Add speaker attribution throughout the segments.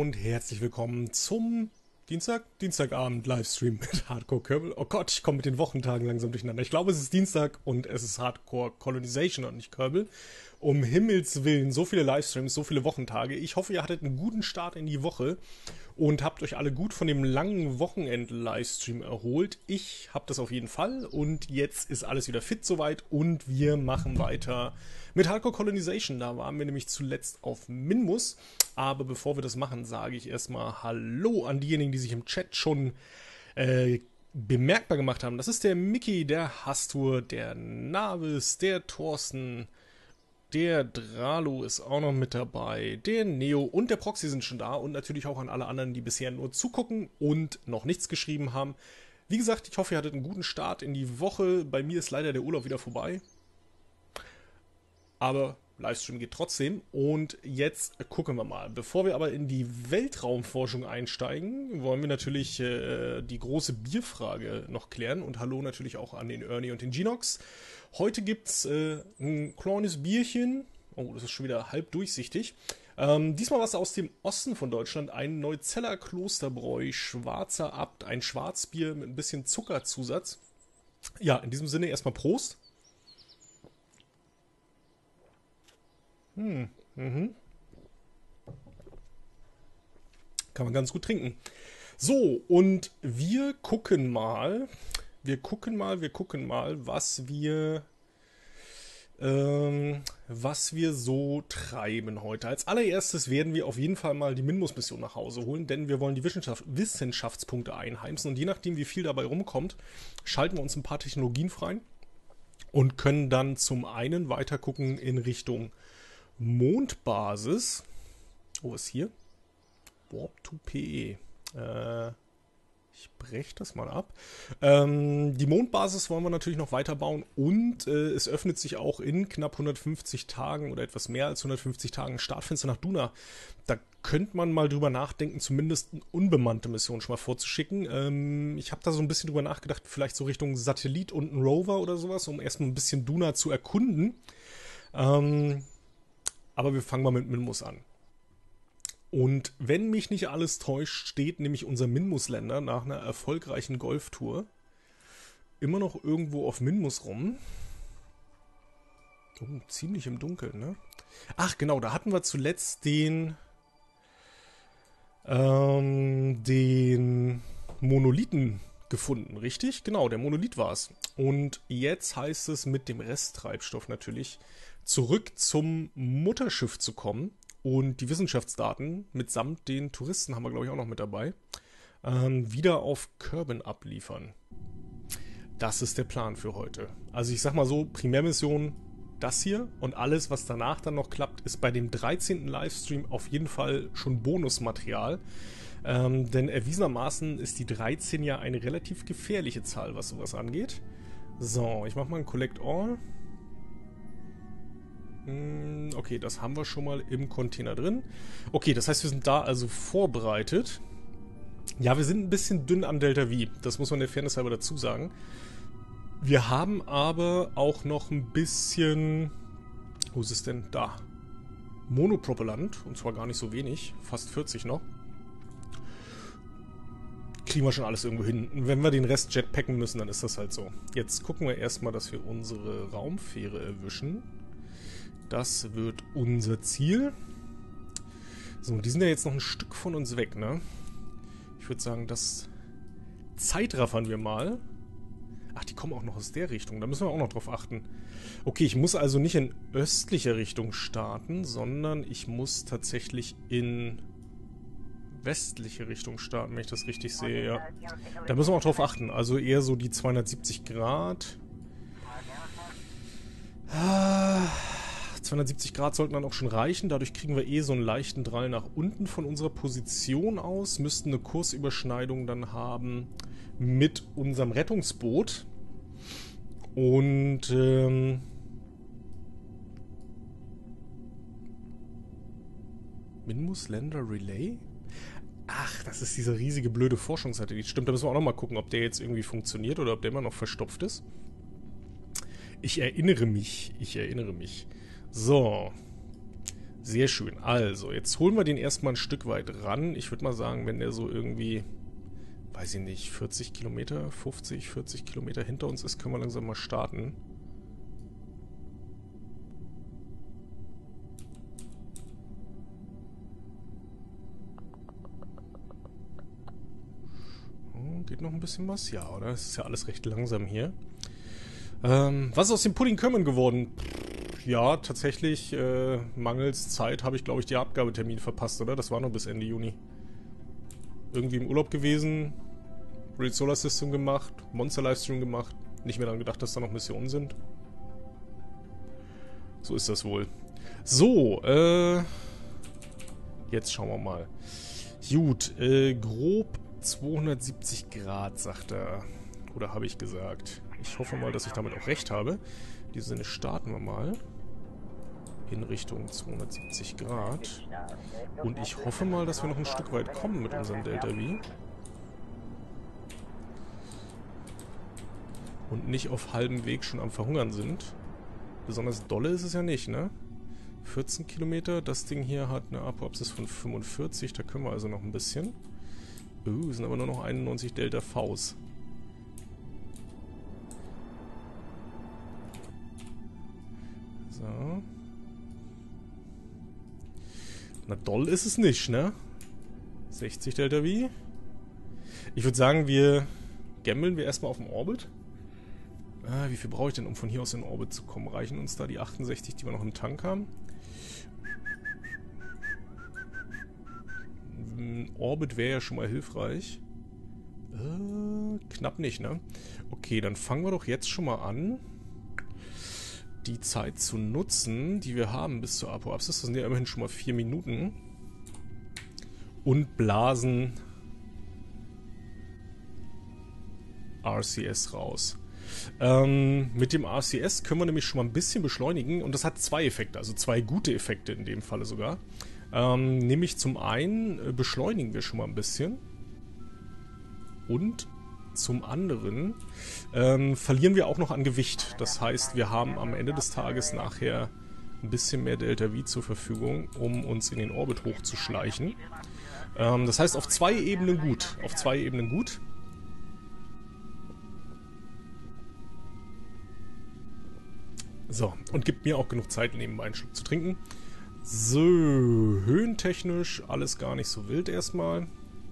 Speaker 1: und herzlich willkommen zum Dienstagabend Livestream mit Hardcore Kerbal. Oh Gott, ich komme mit den Wochentagen langsam durcheinander. Ich glaube, es ist Dienstag und es ist Hardcore Colonization und nicht Kerbal. Um Himmels Willen, so viele Livestreams, so viele Wochentage. Ich hoffe, ihr hattet einen guten Start in die Woche und habt euch alle gut von dem langen Wochenend-Livestream erholt. Ich habe das auf jeden Fall und jetzt ist alles wieder fit soweit und wir machen weiter mit Hardcore Colonization. Da waren wir nämlich zuletzt auf Minmus. Aber bevor wir das machen, sage ich erstmal Hallo an diejenigen, die sich im Chat schon bemerkbar gemacht haben. Das ist der Mickey, der Hastur, der Navis, der Thorsten, der Dralo ist auch noch mit dabei, der Neo und der Proxy sind schon da und natürlich auch an alle anderen, die bisher nur zugucken und noch nichts geschrieben haben. Wie gesagt, ich hoffe, ihr hattet einen guten Start in die Woche. Bei mir ist leider der Urlaub wieder vorbei. Aber Livestream geht trotzdem. Und jetzt gucken wir mal. Bevor wir aber in die Weltraumforschung einsteigen, wollen wir natürlich die große Bierfrage noch klären. Und hallo natürlich auch an den Ernie und den Genox. Heute gibt es ein kleines Bierchen. Oh, das ist schon wieder halb durchsichtig. Diesmal was aus dem Osten von Deutschland. Ein Neuzeller Klosterbräu, Schwarzer Abt. Ein Schwarzbier mit ein bisschen Zuckerzusatz. Ja, in diesem Sinne erstmal Prost. Kann man ganz gut trinken. So, und wir gucken mal, was wir so treiben heute. Als allererstes werden wir auf jeden Fall mal die Minmus-Mission nach Hause holen, denn wir wollen die Wissenschaftspunkte einheimsen und je nachdem, wie viel dabei rumkommt, schalten wir uns ein paar Technologien frei und können dann zum einen weiter gucken in Richtung Mondbasis. Oh, ist hier? Warp to PE. Ich breche das mal ab. Die Mondbasis wollen wir natürlich noch weiterbauen und es öffnet sich auch in knapp 150 Tagen oder etwas mehr als 150 Tagen ein Startfenster nach Duna. Da könnte man mal drüber nachdenken, zumindest eine unbemannte Mission schon mal vorzuschicken. Ich habe da so ein bisschen drüber nachgedacht, vielleicht so Richtung Satellit und ein Rover oder sowas, um erstmal ein bisschen Duna zu erkunden. Aber wir fangen mal mit Minmus an. Und wenn mich nicht alles täuscht, steht nämlich unser Minmus-Länder nach einer erfolgreichen Golftour immer noch irgendwo auf Minmus rum. Oh, ziemlich im Dunkeln, ne? Ach genau, da hatten wir zuletzt den Monolithen gefunden, richtig? Genau, der Monolith war es. Und jetzt heißt es mit dem Resttreibstoff natürlich zurück zum Mutterschiff zu kommen und die Wissenschaftsdaten mitsamt den Touristen haben wir, glaube ich, auch noch mit dabei, wieder auf Kerbin abliefern. Das ist der Plan für heute. Also ich sag mal so, Primärmission das hier und alles, was danach dann noch klappt, ist bei dem 13. Livestream auf jeden Fall schon Bonusmaterial. Denn erwiesenermaßen ist die 13 ja eine relativ gefährliche Zahl, was sowas angeht. So, ich mache mal ein Collect All. Okay, das haben wir schon mal im Container drin. Okay, das heißt, wir sind da also vorbereitet. Ja, wir sind ein bisschen dünn am Delta V. Das muss man der Fairness halber dazu sagen. Wir haben aber auch noch ein bisschen... Wo ist es denn? Da. Monopropellant. Und zwar gar nicht so wenig. Fast 40 noch. Kriegen wir schon alles irgendwo hin. Wenn wir den Rest jetpacken müssen, dann ist das halt so. Jetzt gucken wir erstmal, dass wir unsere Raumfähre erwischen. Das wird unser Ziel. So, und die sind ja jetzt noch ein Stück von uns weg, ne? Ich würde sagen, das zeitraffern wir mal. Ach, die kommen auch noch aus der Richtung. Da müssen wir auch noch drauf achten. Okay, ich muss also nicht in östlicher Richtung starten, sondern ich muss tatsächlich in westliche Richtung starten, wenn ich das richtig sehe, ja. Da müssen wir auch drauf achten. Also eher so die 270 Grad. 270 Grad sollten dann auch schon reichen. Dadurch kriegen wir eh so einen leichten Drall nach unten von unserer Position aus. Müssten eine Kursüberschneidung dann haben mit unserem Rettungsboot. Und Minmus Lander Relay? Ach, das ist dieser riesige blöde Forschungssatellit. Stimmt, da müssen wir auch noch mal gucken, ob der jetzt irgendwie funktioniert oder ob der immer noch verstopft ist. Ich erinnere mich. So. Sehr schön. Also, jetzt holen wir den erstmal ein Stück weit ran. Ich würde mal sagen, wenn der so irgendwie, weiß ich nicht, 40 Kilometer, 50, 40 Kilometer hinter uns ist, können wir langsam mal starten. Oh, geht noch ein bisschen was? Ja, oder? Es ist ja alles recht langsam hier. Was ist aus dem Pudding Kömmen geworden? Ja, tatsächlich, mangels Zeit habe ich, glaube ich, die Abgabetermin verpasst, oder? Das war noch bis Ende Juni. Irgendwie im Urlaub gewesen, Real Solar System gemacht, Monster Livestream gemacht, nicht mehr daran gedacht, dass da noch Missionen sind. So ist das wohl. So, jetzt schauen wir mal. Gut, grob 270 Grad, sagt er. Oder habe ich gesagt? Ich hoffe mal, dass ich damit auch recht habe. In diesem Sinne starten wir mal. In Richtung 270 Grad. Und ich hoffe mal, dass wir noch ein Stück weit kommen mit unserem Delta V. Und nicht auf halbem Weg schon am Verhungern sind. Besonders dolle ist es ja nicht, ne? 14 Kilometer. Das Ding hier hat eine Apoapsis von 45. Da können wir also noch ein bisschen. Sind aber nur noch 91 Delta Vs. So. Na doll ist es nicht, ne? 60 Delta V. Ich würde sagen, gambeln wir erstmal auf dem Orbit. Wie viel brauche ich denn, um von hier aus in den Orbit zu kommen? Reichen uns da die 68, die wir noch im Tank haben? Orbit wäre ja schon mal hilfreich. Knapp nicht, ne? Okay, dann fangen wir doch jetzt schon mal an, die Zeit zu nutzen, die wir haben bis zur Apoapsis. Das sind ja immerhin schon mal 4 Minuten. Und blasen RCS raus. Mit dem RCS können wir nämlich schon mal ein bisschen beschleunigen. Und das hat 2 Effekte, also 2 gute Effekte in dem Falle sogar. Nämlich zum einen beschleunigen wir schon mal ein bisschen. Und zum anderen verlieren wir auch noch an Gewicht. Das heißt, wir haben am Ende des Tages nachher ein bisschen mehr Delta V zur Verfügung, um uns in den Orbit hochzuschleichen. Das heißt, auf 2 Ebenen gut. Auf 2 Ebenen gut. So, und gibt mir auch genug Zeit, nebenbei einen Schluck zu trinken. So, höhentechnisch alles gar nicht so wild erstmal.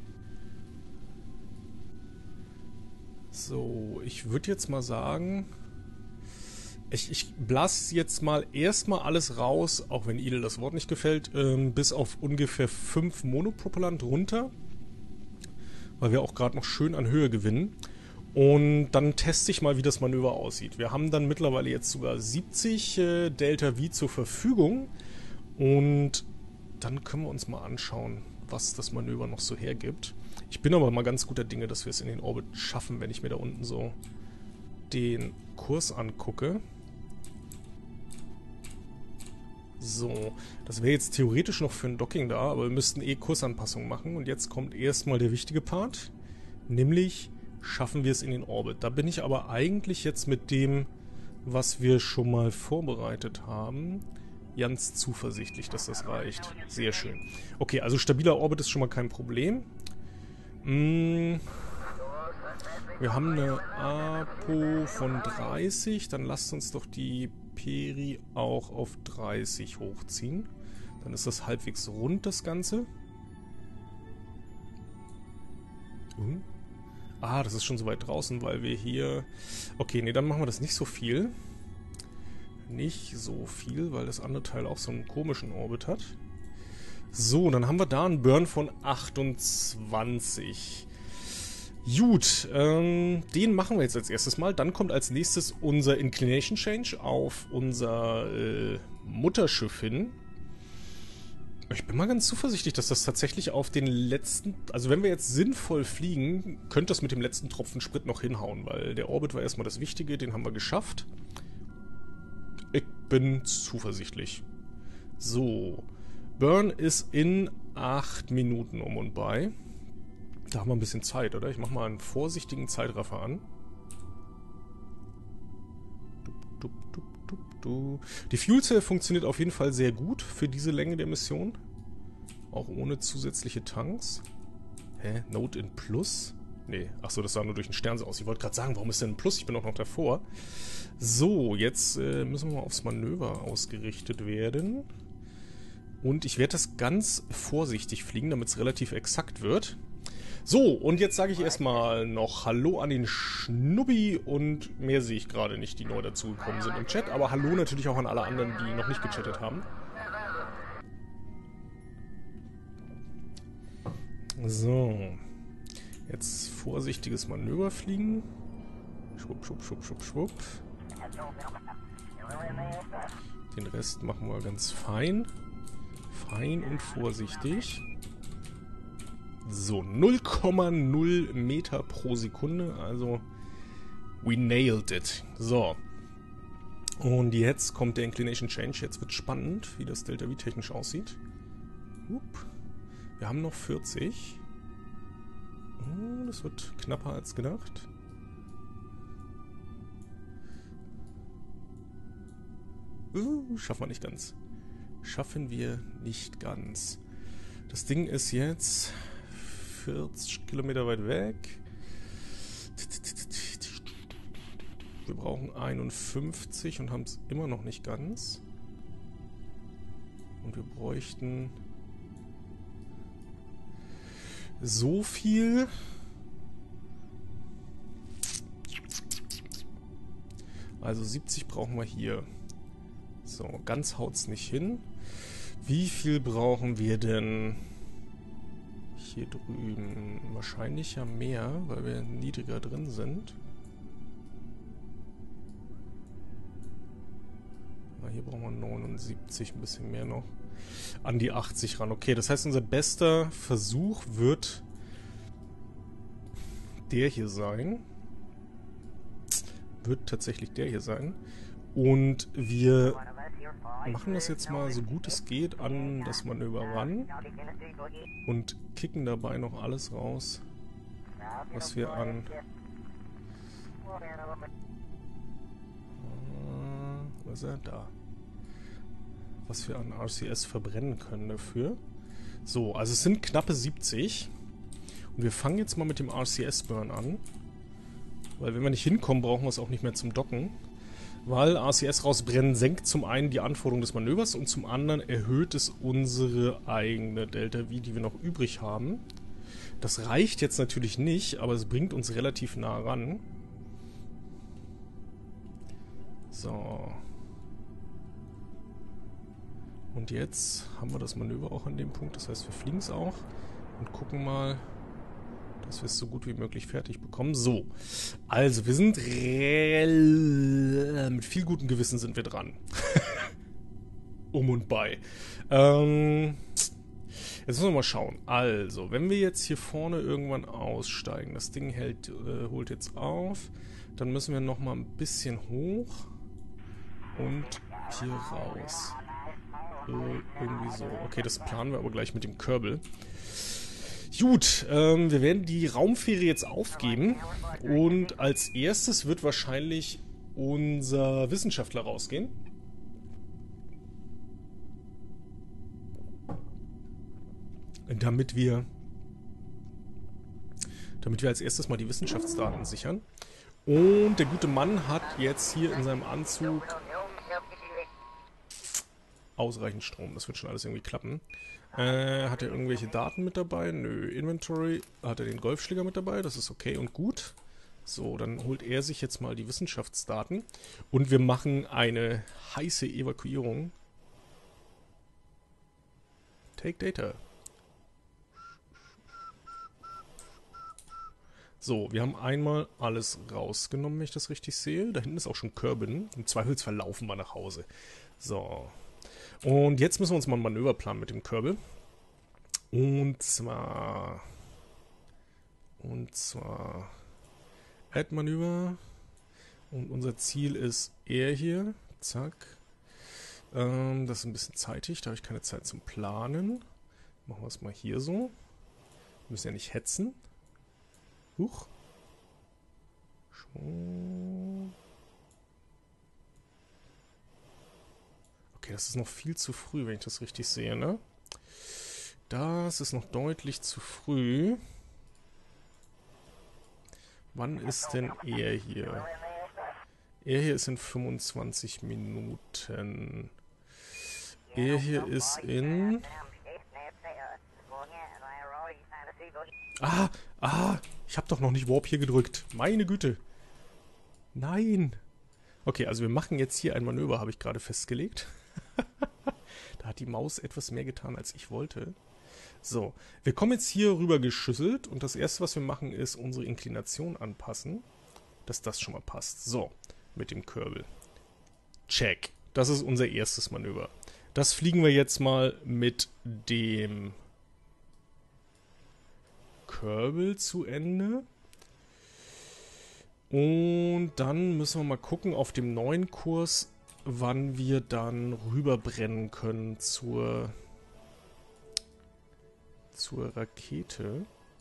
Speaker 1: So, ich würde jetzt mal sagen, ich blase jetzt mal erstmal alles raus, auch wenn Idel das Wort nicht gefällt, bis auf ungefähr 5 Monopropellant runter, weil wir auch gerade noch schön an Höhe gewinnen. Und dann teste ich mal, wie das Manöver aussieht. Wir haben dann mittlerweile jetzt sogar 70 Delta V zur Verfügung und dann können wir uns mal anschauen, was das Manöver noch so hergibt. Ich bin aber mal ganz guter Dinge, dass wir es in den Orbit schaffen, wenn ich mir da unten so den Kurs angucke. So, das wäre jetzt theoretisch noch für ein Docking da, aber wir müssten Kursanpassungen machen. Und jetzt kommt erstmal der wichtige Part, nämlich schaffen wir es in den Orbit. Da bin ich aber eigentlich jetzt mit dem, was wir schon mal vorbereitet haben, ganz zuversichtlich, dass das reicht. Sehr schön. Okay, also stabiler Orbit ist schon mal kein Problem. Wir haben eine Apo von 30, dann lasst uns doch die Peri auch auf 30 hochziehen. Dann ist das halbwegs rund, das Ganze. Das ist schon so weit draußen, weil wir hier... Okay, nee, dann machen wir das nicht so viel. Nicht so viel, weil das andere Teil auch so einen komischen Orbit hat. So, dann haben wir da einen Burn von 28. Gut, den machen wir jetzt als erstes mal. Dann kommt als nächstes unser Inclination Change auf unser Mutterschiff hin. Ich bin mal ganz zuversichtlich, dass das tatsächlich auf den letzten... Also wenn wir jetzt sinnvoll fliegen, könnte das mit dem letzten Tropfen Sprit noch hinhauen, weil der Orbit war erstmal das Wichtige, den haben wir geschafft. Ich bin zuversichtlich. So, Burn ist in 8 Minuten um und bei. Da haben wir ein bisschen Zeit, oder? Ich mache mal einen vorsichtigen Zeitraffer an. Die Fuel Cell funktioniert auf jeden Fall sehr gut für diese Länge der Mission. Auch ohne zusätzliche Tanks. Hä? Note in Plus? Nee, achso, das sah nur durch den Stern so aus. Ich wollte gerade sagen, warum ist denn ein Plus? Ich bin auch noch davor. So, jetzt müssen wir mal aufs Manöver ausgerichtet werden. Und ich werde das ganz vorsichtig fliegen, damit es relativ exakt wird. So, und jetzt sage ich erstmal noch Hallo an den Schnubbi und mehr sehe ich gerade nicht, die neu dazugekommen sind im Chat. Aber Hallo natürlich auch an alle anderen, die noch nicht gechattet haben. So, jetzt vorsichtiges Manöver fliegen. Schwupp, schwupp, schwupp, schwupp, schwupp. Den Rest machen wir ganz fein. Fein und vorsichtig. So, 0,0 Meter pro Sekunde, also we nailed it. So. Und jetzt kommt der Inclination Change. Jetzt wird spannend, wie das Delta V technisch aussieht. Wir haben noch 40. Oh, das wird knapper als gedacht. Schaffen wir nicht ganz. Schaffen wir nicht ganz. Das Ding ist jetzt 40 Kilometer weit weg. Wir brauchen 51 und haben es immer noch nicht ganz. Und wir bräuchten so viel. Also 70 brauchen wir hier. So, ganz haut's nicht hin. Wie viel brauchen wir denn hier drüben? Wahrscheinlich ja mehr, weil wir niedriger drin sind. Aber hier brauchen wir 79, ein bisschen mehr noch. An die 80 ran. Okay, das heißt, unser bester Versuch wird der hier sein. Wird tatsächlich der hier sein. Und wir machen das jetzt mal so gut es geht an das Manöver ran und kicken dabei noch alles raus, was wir an wo ist er? Da. Was wir an RCS verbrennen können dafür. So, also es sind knappe 70 und wir fangen jetzt mal mit dem RCS-Burn an, weil wenn wir nicht hinkommen, brauchen wir es auch nicht mehr zum Docken. Weil RCS rausbrennen senkt zum einen die Anforderungen des Manövers und zum anderen erhöht es unsere eigene Delta V, die wir noch übrig haben. Das reicht jetzt natürlich nicht, aber es bringt uns relativ nah ran. So. Und jetzt haben wir das Manöver auch an dem Punkt, das heißt wir fliegen es auch und gucken mal, dass wir es so gut wie möglich fertig bekommen. So, also wir sind mit viel gutem Gewissen sind wir dran. Und bei. Jetzt müssen wir mal schauen. Also, wenn wir jetzt hier vorne irgendwann aussteigen, das Ding holt jetzt auf, dann müssen wir noch mal ein bisschen hoch und hier raus. Irgendwie so. Okay, das planen wir aber gleich mit dem Kerbal. Gut, wir werden die Raumfähre jetzt aufgeben und als erstes wird wahrscheinlich unser Wissenschaftler rausgehen. Damit wir als erstes mal die Wissenschaftsdaten sichern. Und der gute Mann hat jetzt hier in seinem Anzug ausreichend Strom. Das wird schon alles irgendwie klappen. Hat er irgendwelche Daten mit dabei? Nö. Inventory. Hat er den Golfschläger mit dabei? Das ist okay und gut. So, dann holt er sich jetzt mal die Wissenschaftsdaten. Und wir machen eine heiße Evakuierung. Take Data. So, wir haben einmal alles rausgenommen, wenn ich das richtig sehe. Da hinten ist auch schon Kerbin. Im Zweifelsfall laufen wir nach Hause. So. Und jetzt müssen wir uns mal ein Manöver planen mit dem Kerbal. Und zwar Add-Manöver. Und unser Ziel ist er hier. Zack. Das ist ein bisschen zeitig, da habe ich keine Zeit zum Planen. Machen wir es mal hier so. Wir müssen ja nicht hetzen. Huch. Schon. Okay, das ist noch viel zu früh, wenn ich das richtig sehe, ne? Das ist noch deutlich zu früh. Wann ist denn er hier? Er hier ist in 25 Minuten. Er hier ist in... ich habe doch noch nicht Warp hier gedrückt. Meine Güte. Nein. Okay, also wir machen jetzt hier ein Manöver, habe ich gerade festgelegt. Da hat die Maus etwas mehr getan, als ich wollte. So, wir kommen jetzt hier rüber geschüsselt und das erste, was wir machen, ist unsere Inklination anpassen, dass das schon mal passt. So, mit dem Kerbal. Check. Das ist unser erstes Manöver. Das fliegen wir jetzt mal mit dem Kerbal zu Ende. Und dann müssen wir mal gucken auf dem neuen Kurs, wann wir dann rüberbrennen können zur Rakete.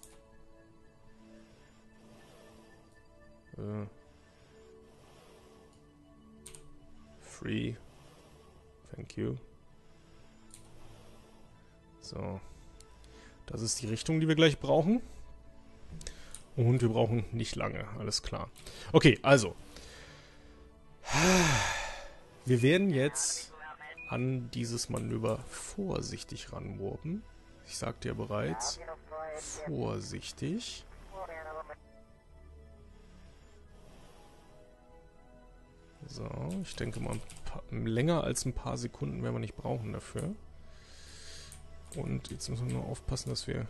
Speaker 1: Free. Thank you. So. Das ist die Richtung, die wir gleich brauchen. Und wir brauchen nicht lange, alles klar. Okay, also. Wir werden jetzt an dieses Manöver vorsichtig ranwarpen. Ich sagte ja bereits, vorsichtig. So, ich denke mal, länger als ein paar Sekunden werden wir nicht brauchen dafür. Und jetzt müssen wir nur aufpassen, dass wir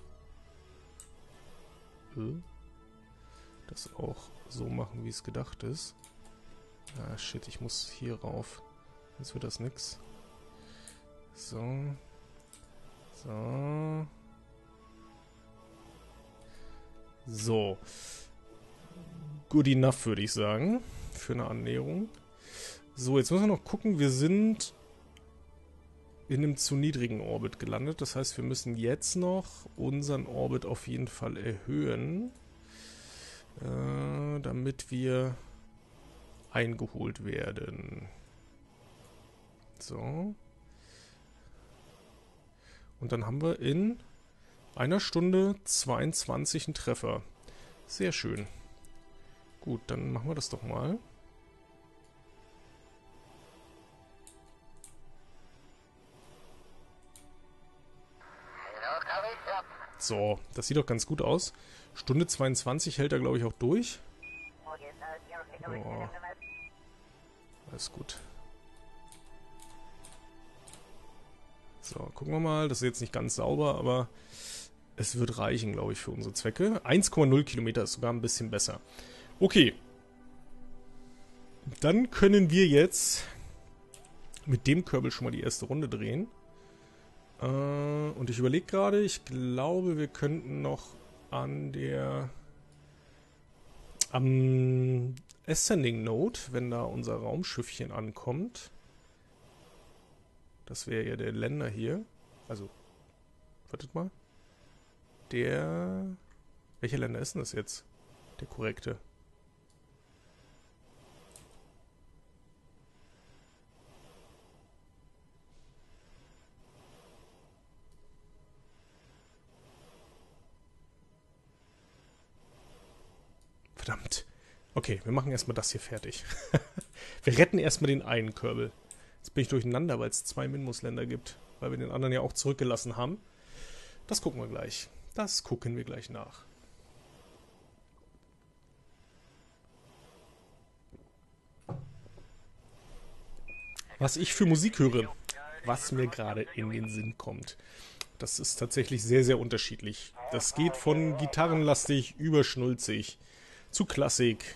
Speaker 1: das auch so machen, wie es gedacht ist. Ah, shit, ich muss hier rauf. Sonst wird das nix. So. So. So. Good enough, würde ich sagen. Für eine Annäherung. So, jetzt müssen wir noch gucken. Wir sind in einem zu niedrigen Orbit gelandet. Das heißt, wir müssen jetzt noch unseren Orbit auf jeden Fall erhöhen. Damit wir eingeholt werden. So. Und dann haben wir in einer Stunde 22 einen Treffer. Sehr schön. Gut, dann machen wir das doch mal. So, das sieht doch ganz gut aus. Stunde 22 hält er, glaube ich, auch durch. Oh. Alles gut. So, gucken wir mal. Das ist jetzt nicht ganz sauber, aber es wird reichen, glaube ich, für unsere Zwecke. 1,0 Kilometer ist sogar ein bisschen besser. Okay. Dann können wir jetzt mit dem Kerbal schon mal die erste Runde drehen. Und ich überlege gerade, ich glaube, wir könnten noch am Ascending Node, wenn da unser Raumschiffchen ankommt. Das wäre ja der Länder hier. Also, wartet mal. Welcher Länder ist denn das jetzt? Der korrekte. Verdammt. Okay, wir machen erstmal das hier fertig. Wir retten erstmal den einen Kerbal. Jetzt bin ich durcheinander, weil es 2 Minmus-Länder gibt. Weil wir den anderen ja auch zurückgelassen haben. Das gucken wir gleich. Das gucken wir gleich nach. Was ich für Musik höre, was mir gerade in den Sinn kommt. Das ist tatsächlich sehr, sehr unterschiedlich. Das geht von gitarrenlastig über schnulzig zu Klassik.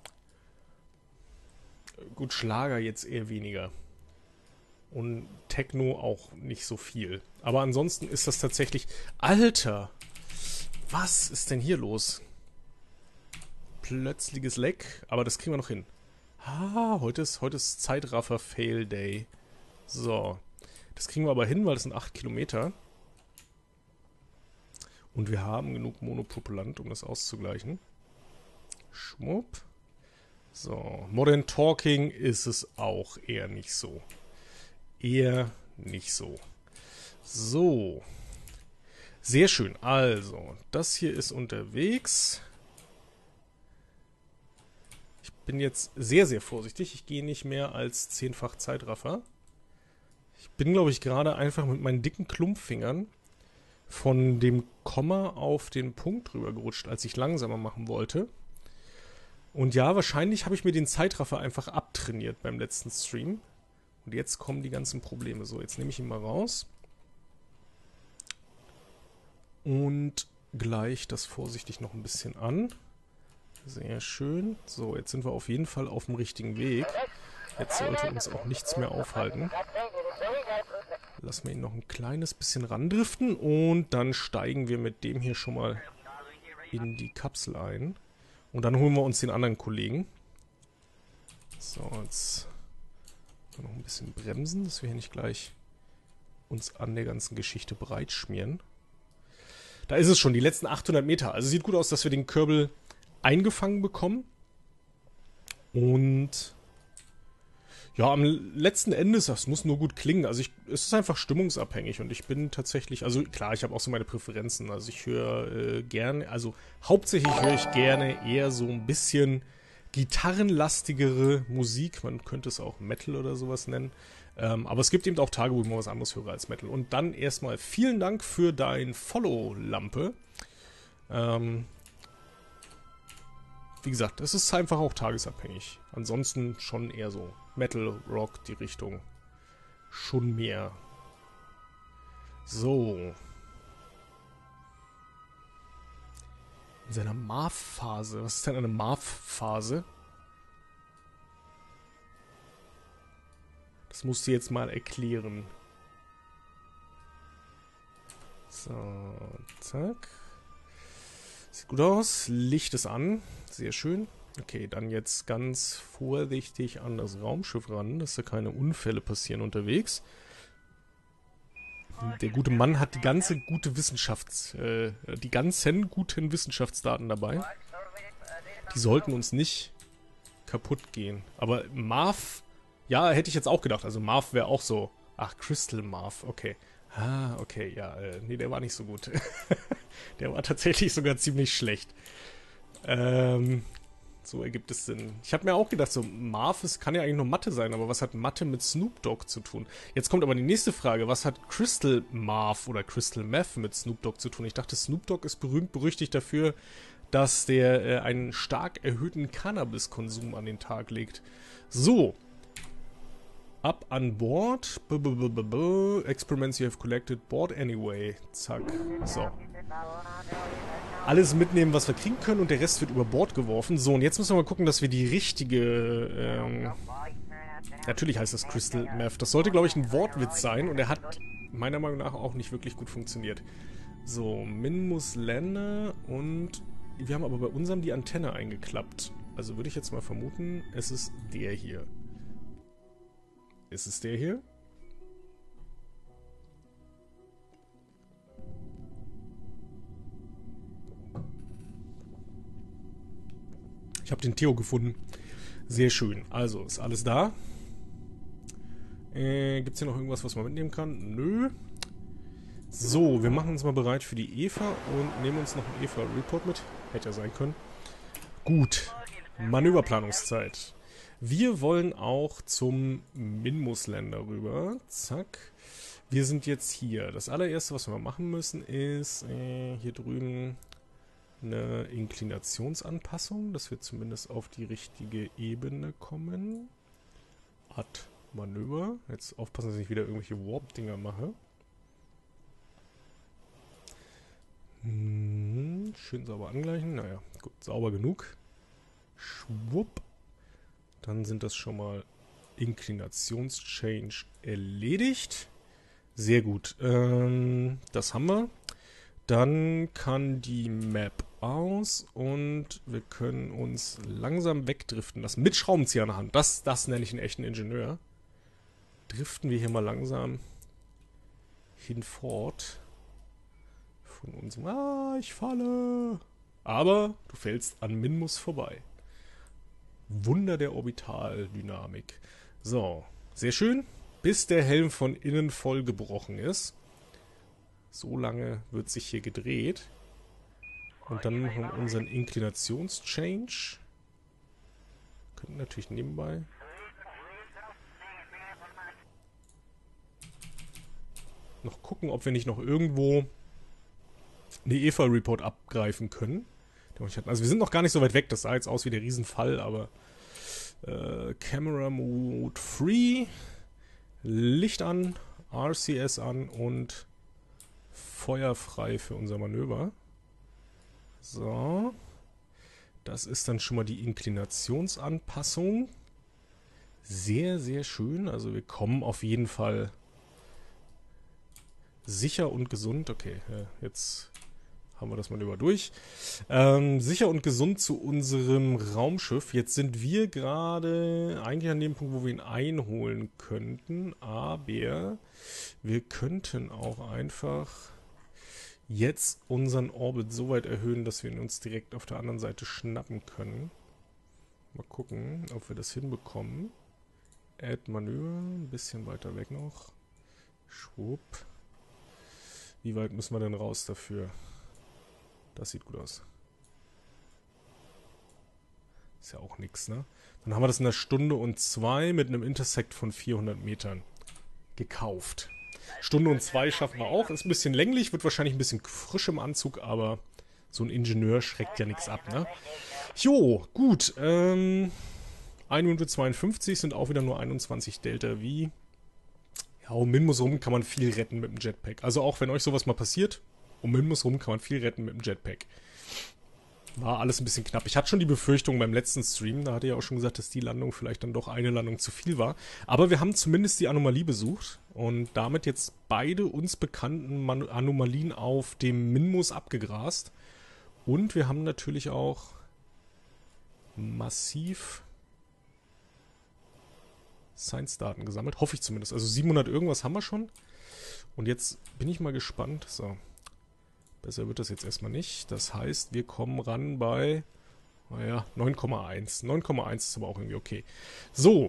Speaker 1: Gut, Schlager jetzt eher weniger. Und Techno auch nicht so viel. Aber ansonsten ist das tatsächlich... Alter! Was ist denn hier los? Plötzliches Leck, aber das kriegen wir noch hin. Heute ist Zeitraffer-Fail-Day. So. Das kriegen wir aber hin, weil das sind 8 Kilometer. Und wir haben genug Monopropellant, um das auszugleichen. Schwupp. So, Modern Talking ist es auch eher nicht so. eher nicht so. So. Sehr schön. Also, das hier ist unterwegs. Ich bin jetzt sehr, sehr vorsichtig. Ich gehe nicht mehr als 10-fach Zeitraffer. Ich bin, glaube ich, gerade einfach mit meinen dicken Klumpfingern von dem Komma auf den Punkt drüber gerutscht, als ich langsamer machen wollte. Und ja, wahrscheinlich habe ich mir den Zeitraffer einfach abtrainiert beim letzten Stream. Und jetzt kommen die ganzen Probleme. So, jetzt nehme ich ihn mal raus. Und gleich das vorsichtig noch ein bisschen an. Sehr schön. So, jetzt sind wir auf jeden Fall auf dem richtigen Weg. Jetzt sollte uns auch nichts mehr aufhalten. Lassen wir ihn noch ein kleines bisschen randriften und dann steigen wir mit dem hier schon mal in die Kapsel ein. Und dann holen wir uns den anderen Kollegen. So, jetzt noch ein bisschen bremsen, dass wir hier nicht gleich uns an der ganzen Geschichte breitschmieren. Da ist es schon, die letzten 800 Meter. Also sieht gut aus, dass wir den Kerbal eingefangen bekommen. Und ja, am letzten Endes, das muss nur gut klingen. Also es ist einfach stimmungsabhängig und ich bin tatsächlich, also klar, ich habe auch so meine Präferenzen. Also ich höre gerne, also hauptsächlich höre ich gerne eher so ein bisschen gitarrenlastigere Musik. Man könnte es auch Metal oder sowas nennen. Aber es gibt eben auch Tage, wo ich mal was anderes höre als Metal. Und dann erstmal vielen Dank für dein Follow, Lampe. Wie gesagt, es ist einfach auch tagesabhängig. Ansonsten schon eher so Metal, Rock, die Richtung. Schon mehr. So. In seiner Marv-Phase. Was ist denn eine Marv-Phase? Das musst du jetzt mal erklären. So, zack. Sieht gut aus. Licht ist an. Sehr schön. Okay, dann jetzt ganz vorsichtig an das Raumschiff ran, dass da keine Unfälle passieren unterwegs. Der gute Mann hat die ganzen guten Wissenschaftsdaten dabei. Die sollten uns nicht kaputt gehen. Aber Marv, ja, hätte ich jetzt auch gedacht. Also Marv wäre auch so. Ach, Crystal Marv, okay. Ah, okay, ja, nee, der war nicht so gut. Der war tatsächlich sogar ziemlich schlecht. So ergibt es Sinn. Ich habe mir auch gedacht, so Marv, es kann ja eigentlich nur Mathe sein, aber was hat Mathe mit Snoop Dogg zu tun? Jetzt kommt aber die nächste Frage, was hat Crystal Marv oder Crystal Meth mit Snoop Dogg zu tun? Ich dachte, Snoop Dogg ist berühmt-berüchtigt dafür, dass der einen stark erhöhten Cannabiskonsum an den Tag legt. So. Ab an Bord. Experiments you have collected. Board anyway. Zack. So. Alles mitnehmen, was wir kriegen können und der Rest wird über Bord geworfen. So, und jetzt müssen wir mal gucken, dass wir die richtige... natürlich heißt das Crystal Meth. Das sollte, glaube ich, ein Wortwitz sein und er hat meiner Meinung nach auch nicht wirklich gut funktioniert. So, Min muss Länder und wir haben aber bei unserem die Antenne eingeklappt. Also würde ich jetzt mal vermuten, es ist der hier. Ist es der hier? Ich habe den Theo gefunden. Sehr schön. Also, ist alles da. Gibt es hier noch irgendwas, was man mitnehmen kann? Nö. So, wir machen uns mal bereit für die Eva und nehmen uns noch einen Eva-Report mit. Hätte ja sein können. Gut. Manöverplanungszeit. Wir wollen auch zum Minmus-Länder rüber. Zack. Wir sind jetzt hier. Das allererste, was wir mal machen müssen, ist hier drüben eine Inklinationsanpassung, dass wir zumindest auf die richtige Ebene kommen. Add Manöver. Jetzt aufpassen, dass ich nicht wieder irgendwelche Warp-Dinger mache. Schön sauber angleichen. Naja, gut, sauber genug. Schwupp. Dann sind das schon mal Inklinationschange erledigt. Sehr gut. Das haben wir. Dann kann die Map aus und wir können uns langsam wegdriften lassen. Mit Schraubenzieher in der Hand. Das nenne ich einen echten Ingenieur. Driften wir hier mal langsam hinfort. Von unserem... Ah, ich falle. Aber du fällst an Minmus vorbei. Wunder der Orbitaldynamik. So, sehr schön. bis der Helm von innen voll gebrochen ist. So lange wird sich hier gedreht. Und dann machen wir unseren Inklinationschange. Könnten natürlich nebenbei. Noch gucken, ob wir nicht noch irgendwo eine EFA-Report abgreifen können. Also wir sind noch gar nicht so weit weg. Das sah jetzt aus wie der Riesenfall, aber Camera Mode Free, Licht an, RCS an und Feuer frei für unser Manöver. So. Das ist dann schon mal die Inklinationsanpassung. Sehr, sehr schön. Also wir kommen auf jeden Fall sicher und gesund. Okay, jetzt haben wir das Manöver durch. Sicher und gesund zu unserem Raumschiff. Jetzt sind wir gerade eigentlich an dem Punkt, wo wir ihn einholen könnten. Aber wir könnten auch einfach jetzt unseren Orbit so weit erhöhen, dass wir ihn uns direkt auf der anderen Seite schnappen können. Mal gucken, ob wir das hinbekommen. Add Manöver, ein bisschen weiter weg noch. Schwupp. Wie weit müssen wir denn raus dafür? Das sieht gut aus. Ist ja auch nix, ne? Dann haben wir das in 1 Stunde und 2 mit einem Intersect von 400 Metern gekauft. 1 Stunde und 2 schaffen wir auch. Ist ein bisschen länglich, wird wahrscheinlich ein bisschen frisch im Anzug, aber so ein Ingenieur schreckt ja nichts ab, ne? Jo, gut. 1 Minute 52 sind auch wieder nur 21 Delta V. Ja, um Minmus rum kann man viel retten mit dem Jetpack. Also auch wenn euch sowas mal passiert, um Minmus rum kann man viel retten mit dem Jetpack. War alles ein bisschen knapp. Ich hatte schon die Befürchtung beim letzten Stream, da hatte ich ja auch schon gesagt, dass die Landung vielleicht dann doch eine Landung zu viel war. Aber wir haben zumindest die Anomalie besucht und damit jetzt beide uns bekannten Anomalien auf dem Minmus abgegrast. Und wir haben natürlich auch massiv Science-Daten gesammelt. Hoffe ich zumindest. Also 700 irgendwas haben wir schon. Und jetzt bin ich mal gespannt. So. Besser wird das jetzt erstmal nicht. Das heißt, wir kommen ran bei, naja, 9,1. 9,1 ist aber auch irgendwie okay. So.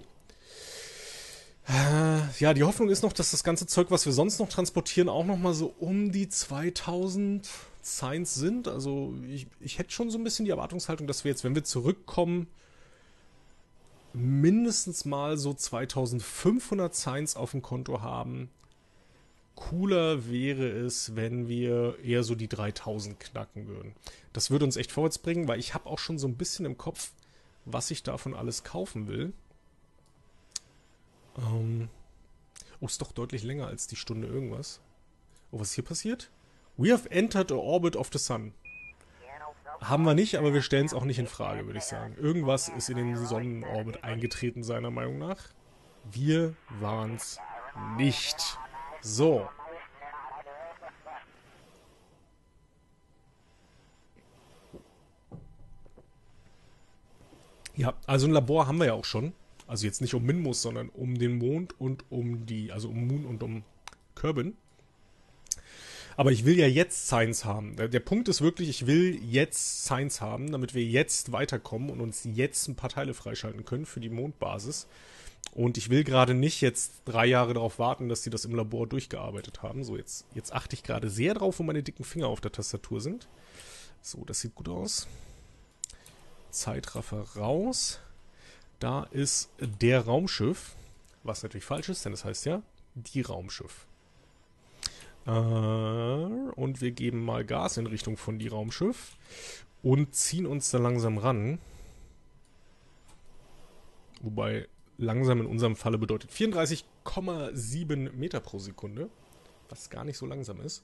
Speaker 1: Ja, die Hoffnung ist noch, dass das ganze Zeug, was wir sonst noch transportieren, auch nochmal so um die 2000 Science sind. Also ich hätte schon so ein bisschen die Erwartungshaltung, dass wir jetzt, wenn wir zurückkommen, mindestens mal so 2500 Science auf dem Konto haben. Cooler wäre es, wenn wir eher so die 3000 knacken würden. Das würde uns echt vorwärts bringen, weil ich habe auch schon so ein bisschen im Kopf, was ich davon alles kaufen will. Oh, ist doch deutlich länger als die Stunde irgendwas. Oh, was ist hier passiert? We have entered a orbit of the sun. Haben wir nicht, aber wir stellen es auch nicht in Frage, würde ich sagen. Irgendwas ist in den Sonnenorbit eingetreten, seiner Meinung nach. Wir waren es nicht. So. Ja, also ein Labor haben wir ja auch schon. Also jetzt nicht um Minmus, sondern um den Mond und um die, also um Moon und um Kerbin. Aber ich will ja jetzt Science haben. Der Punkt ist wirklich, ich will jetzt Science haben, damit wir jetzt weiterkommen und uns jetzt ein paar Teile freischalten können für die Mondbasis. Und ich will gerade nicht jetzt 3 Jahre darauf warten, dass die das im Labor durchgearbeitet haben. So, jetzt achte ich gerade sehr drauf, wo meine dicken Finger auf der Tastatur sind. So, das sieht gut aus. Zeitraffer raus. Da ist der Raumschiff. Was natürlich falsch ist, denn das heißt ja die Raumschiff. Und wir geben mal Gas in Richtung von die Raumschiff und ziehen uns da langsam ran. Wobei langsam in unserem Falle bedeutet 34,7 Meter pro Sekunde, was gar nicht so langsam ist.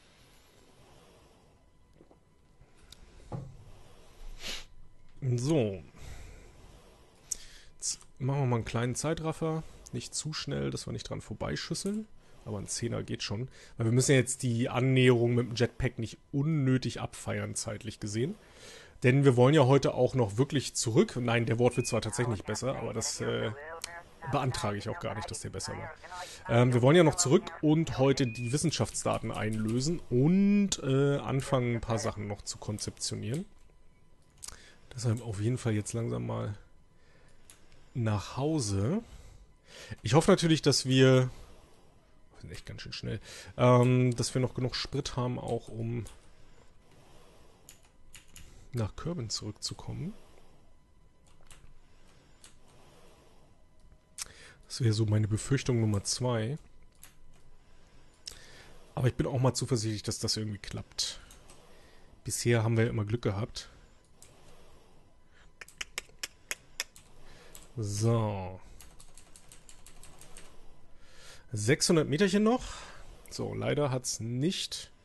Speaker 1: So. Jetzt machen wir mal einen kleinen Zeitraffer. Nicht zu schnell, dass wir nicht dran vorbeischüsseln. Aber ein 10er geht schon. Weil wir müssen ja jetzt die Annäherung mit dem Jetpack nicht unnötig abfeiern, zeitlich gesehen. Denn wir wollen ja heute auch noch wirklich zurück. Nein, der Wortwitz war tatsächlich nicht besser, aber das beantrage ich auch gar nicht, dass der besser war. Wir wollen ja noch zurück und heute die Wissenschaftsdaten einlösen und anfangen, ein paar Sachen noch zu konzeptionieren. Deshalb auf jeden Fall jetzt langsam mal nach Hause. Ich hoffe natürlich, dass wir sind echt ganz schön schnell, dass wir noch genug Sprit haben, auch um nach Kerbin zurückzukommen. Das wäre so meine Befürchtung Nummer 2. Aber ich bin auch mal zuversichtlich, dass das irgendwie klappt. Bisher haben wir immer Glück gehabt. So. 600 Meterchen noch. So, leider hat es nicht